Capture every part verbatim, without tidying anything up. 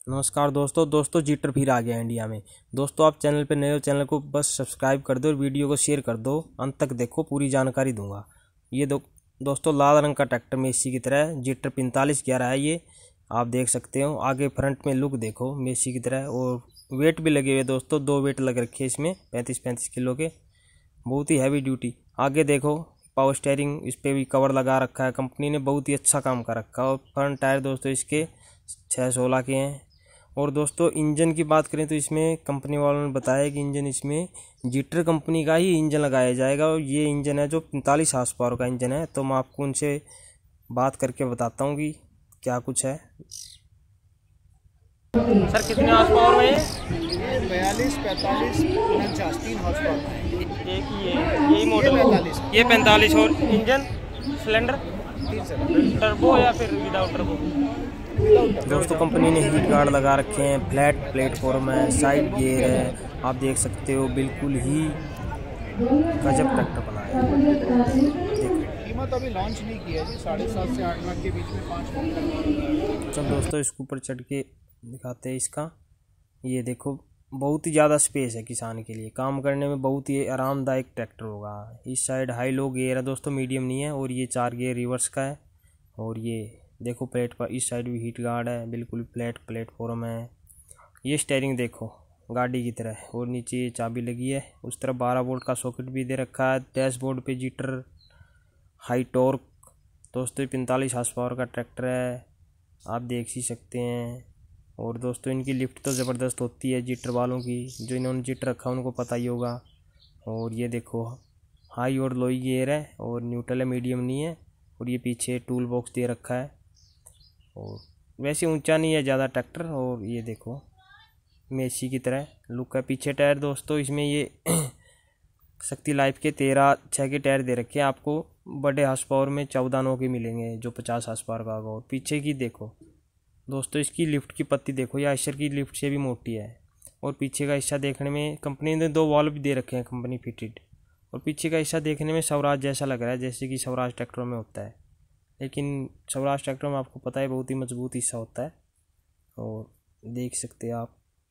नमस्कार दोस्तों दोस्तों जीटर फिर आ गया इंडिया में। दोस्तों आप चैनल पे नए हो, चैनल को बस सब्सक्राइब कर दो और वीडियो को शेयर कर दो, अंत तक देखो, पूरी जानकारी दूंगा। ये दो दोस्तों लाल रंग का ट्रैक्टर मेसी की तरह है, जीटर पैंतालीस ग्यारह है। ये आप देख सकते हो, आगे फ्रंट में लुक देखो मेसी की तरह, और वेट भी लगे हुए दोस्तों, दो वेट लग रखे हैं इसमें पैंतीस पैंतीस किलो के, बहुत ही हैवी ड्यूटी। आगे देखो पावर स्टेयरिंग, इस पर भी कवर लगा रखा है, कंपनी ने बहुत ही अच्छा काम कर रखा है। और फ्रंट टायर दोस्तों इसके छः सोलह के हैं। और दोस्तों इंजन की बात करें तो इसमें कंपनी वालों ने बताया कि इंजन इसमें जीटर कंपनी का ही इंजन लगाया जाएगा, और ये इंजन है जो पैंतालीस हार्स पावर का इंजन है। तो मैं आपको उनसे बात करके बताता हूँ कि क्या कुछ है। सर कितने हार्स पावर में है? बयालीस पैंतालीस उनचास तीन हार्स पावर में है। एक ये यही मॉडल पैंतालीस, ये पैंतालीस। और इंजन सिलेंडर टर्बो या फिर विदाउट टर्बो? दोस्तों कंपनी ने हीट गार्ड लगा रखे हैं, फ्लैट प्लेटफॉर्म है, साइड गियर है, आप देख सकते हो, बिल्कुल ही गजब ट्रैक्टर बनाया है। कीमत अभी लॉन्च नहीं की है जी, साढ़े सात से आठ लाख के बीच में पाँच लाख। चलो दोस्तों इसके ऊपर चढ़ के दिखाते हैं इसका। ये देखो बहुत ही ज़्यादा स्पेस है, किसान के लिए काम करने में बहुत ही आरामदायक ट्रैक्टर होगा। इस साइड हाई लो गियर है दोस्तों, मीडियम नहीं है, और ये चार गियर रिवर्स का है। और ये देखो प्लेट पर इस साइड भी हीट गार्ड है, बिल्कुल फ्लैट प्लेटफॉर्म है। ये स्टेयरिंग देखो गाड़ी की तरह, और नीचे ये चाबी लगी है। उस तरफ बारह वोल्ट का सॉकेट भी दे रखा है। डैशबोर्ड पे जीटर हाई टॉर्क दोस्तों पैंतालीस हार्स पावर का ट्रैक्टर है, आप देख ही सकते हैं। और दोस्तों इनकी लिफ्ट तो ज़बरदस्त होती है जीटर वालों की, जो इन्होंने जीटर रखा उनको पता ही होगा। और ये देखो हाई और लो गियर है, और न्यूट्रल है, मीडियम नहीं है। और ये पीछे टूल बॉक्स दे रखा है, और वैसे ऊंचा नहीं है ज़्यादा ट्रैक्टर। और ये देखो मेसी की तरह लुक है। पीछे टायर दोस्तों इसमें ये शक्ति लाइफ के तेरह छः के टायर दे रखे हैं आपको। बड़े हार्स पावर में चौदह नौ के मिलेंगे, जो पचास हार्स पावर का होगा। और पीछे की देखो दोस्तों, इसकी लिफ्ट की पत्ती देखो, या आयशर की लिफ्ट से भी मोटी है। और पीछे का हिस्सा देखने में कंपनी ने दो वॉल्व भी दे रखे हैं कंपनी फिटेड। और पीछे का हिस्सा देखने में स्वराज जैसा लग रहा है, जैसे कि स्वराज ट्रैक्टरों में होता है। लेकिन स्वराज ट्रैक्टर में आपको पता है बहुत ही मजबूत हिस्सा होता है। और देख सकते हैं आप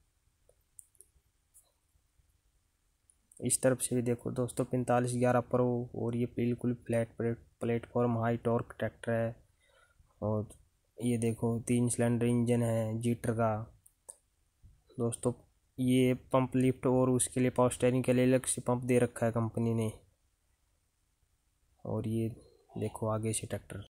इस तरफ से भी देखो दोस्तों पैंतालीस ग्यारह प्रो, और ये बिल्कुल flat platform high torque tractor है। और ये देखो तीन सिलेंडर इंजन है जीटर का दोस्तों। ये पंप लिफ्ट और उसके लिए पावर स्टेयरिंग के लिए अलग से पंप दे रखा है कंपनी ने। और ये देखो आगे से ट्रैक्टर